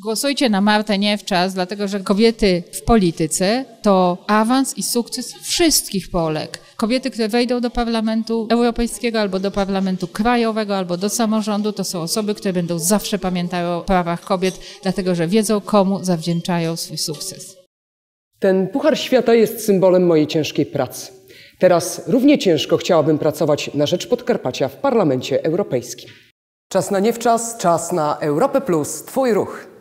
Głosujcie na Martę Niewczas, dlatego że kobiety w polityce to awans i sukces wszystkich Polek. Kobiety, które wejdą do Parlamentu Europejskiego albo do Parlamentu Krajowego, albo do samorządu, to są osoby, które będą zawsze pamiętały o prawach kobiet, dlatego że wiedzą, komu zawdzięczają swój sukces. Ten Puchar Świata jest symbolem mojej ciężkiej pracy. Teraz równie ciężko chciałabym pracować na rzecz Podkarpacia w Parlamencie Europejskim. Czas na Niewczas, czas na Europę Plus, Twój ruch.